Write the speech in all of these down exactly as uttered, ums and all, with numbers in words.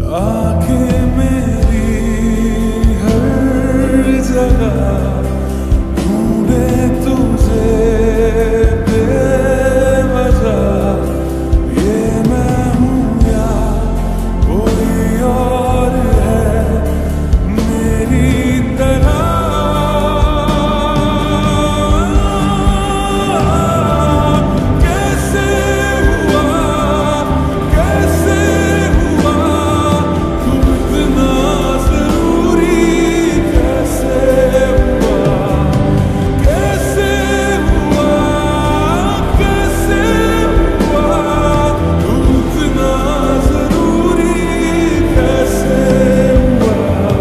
आंखें मेरी हर जगह ढूंढे तुझे बेवजह। ये मैं हूँ या कोई और है मेरी तरह। कैसे हुआ कैसे हुआ तू इतना जरूरी। कैसे हुआ कैसे हुआ कैसे हुआ तू इतना जरूरी। कैसे हुआ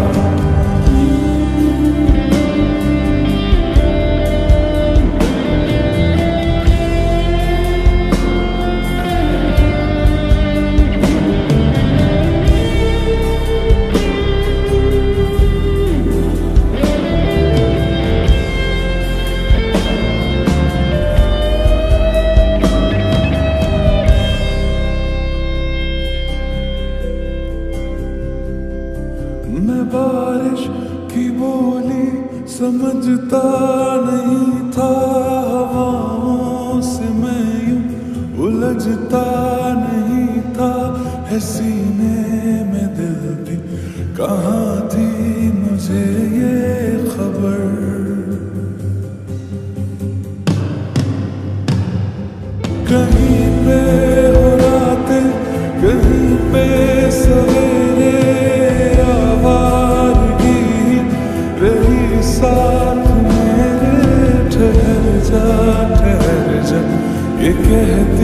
मैं बारिश की बोली समझता नहीं था। हवाओं से मैं यूं उलझता नहीं था। है सीने में दिल भी कहाँ थी मुझे ये खबर। कहीं पे हो रातें कहीं पे सवेरे। आवारगी रही साथ मेरे। ठहर जा ठहर जा ये कहती